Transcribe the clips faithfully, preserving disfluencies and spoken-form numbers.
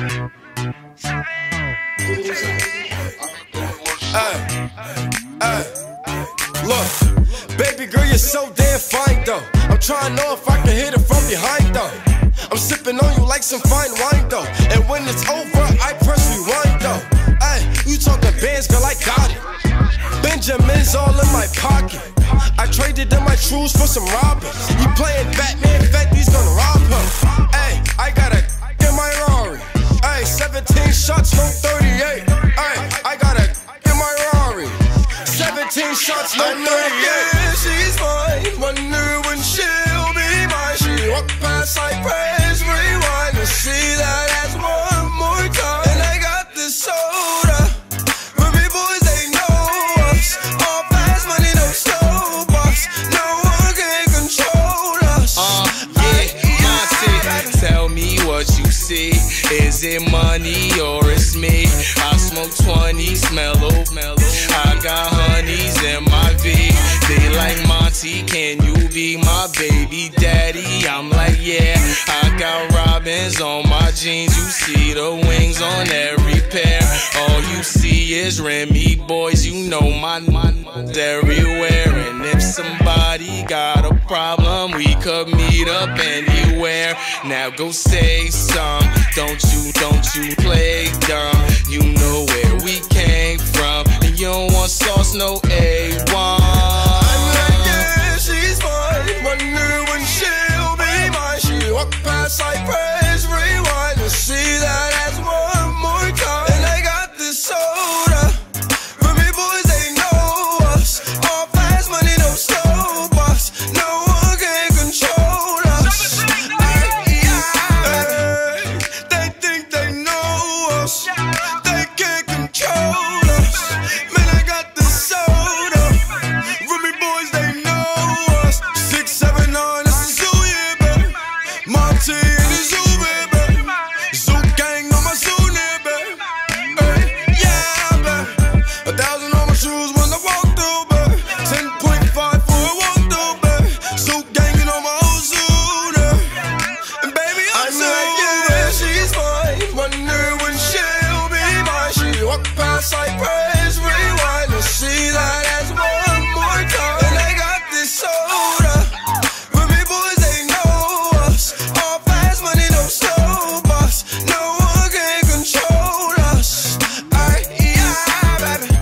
Hey, hey, look, baby girl, you're so damn fine though. I'm trying to know if I can hit it from behind though. I'm sipping on you like some fine wine though. And when it's over, I press rewind though. Hey, you talking bands, girl, I got it. Benjamin's all in my pocket. I traded in my shoes for some robbers. You playing Batman, Fetty's gonna rob him. Hey, I got a in my Rari. Hey, seventeen shots, no thirty-eight. Hey, I got a in my Rari. seventeen shots, no thirty-eight. Yeah, she's mine. Wonder when she'll be mine. She walk past, I press rewind to see that ass one more time. And I got this soda. Ruby boys, they know us. All fast money, no slow bucks. No one can control us. Uh, yeah, Monty, tell me what you see. Is it money or it's me? I smoke twenty, mellow. I got honeys in my V. They like Monty, can you be my baby daddy? I'm like, yeah. I got robins on my jeans. You see the wings on every pair. All you see is Remy boys. You know my my everywhere. And if somebody got a problem, we could meet up anywhere. Now go say some. Don't you, don't you play dumb. You know where we came from. And you don't want sauce, no A one. I'm like, yeah, she's mine. Wonder when she'll be mine. She walk past, I press rewind to see that ass one more time. And I got this soda. Remy boys, they know us. All fast money, no slow bucks. No one can control us. Ay, ay, they think they know us. They can't control us. Man, I got this soda. Remy boys, they know us. Six, seven, nine, this is Zoo, yeah, baby. Monty and the Zoo, baby. Zoo gang on my Zoo, yeah, baby. Hey, yeah, baby. A thousand on my shoes when I walk through, baby. Ten point five for a walk through, baby. Zoo ganging on my old Zoo, yeah. And baby, I'm, I'm like, yeah, she's mine. Wonder when she'll be mine. She walk past, I press rewind to see that ass one more time. And I got this soda. Remy boys, they know us. All fast money, no slow bucks. No one can control us. Ay, yeah, baby.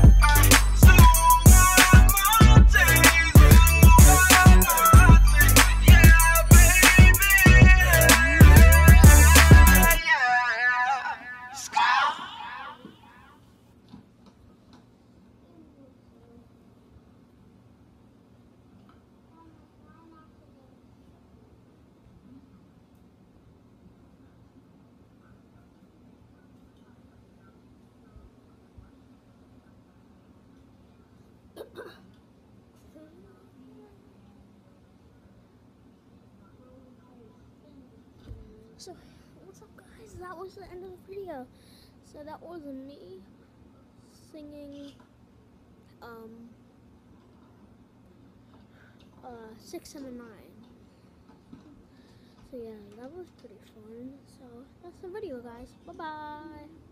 So, what's up guys? That was the end of the video. So that was me singing um uh six seven nine. So yeah, that was pretty fun. So that's the video guys. Bye bye.